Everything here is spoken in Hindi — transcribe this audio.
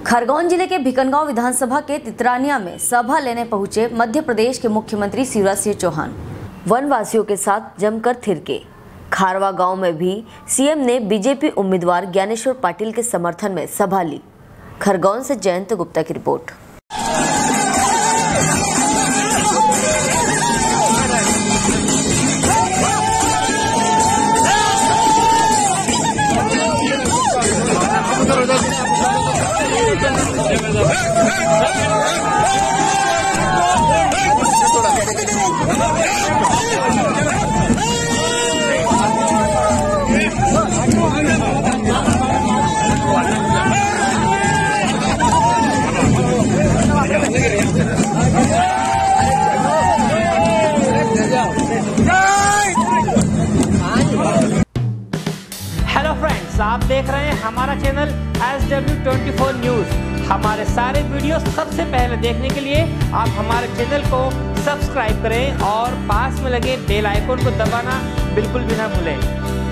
खरगोन जिले के भिकनगांव विधानसभा के तितरानिया में सभा लेने पहुंचे मध्य प्रदेश के मुख्यमंत्री शिवराज सिंह चौहान वनवासियों के साथ जमकर थिरके। खारवा गांव में भी सीएम ने बीजेपी उम्मीदवार ज्ञानेश्वर पाटिल के समर्थन में सभा ली। खरगोन से जयंत गुप्ता की रिपोर्ट। हेलो फ्रेंड्स, आप देख रहे हैं हमारा चैनल SW24 न्यूज। हमारे सारे वीडियो सबसे पहले देखने के लिए आप हमारे चैनल को सब्सक्राइब करें और पास में लगे बेल आइकन को दबाना बिल्कुल भी ना भूलें।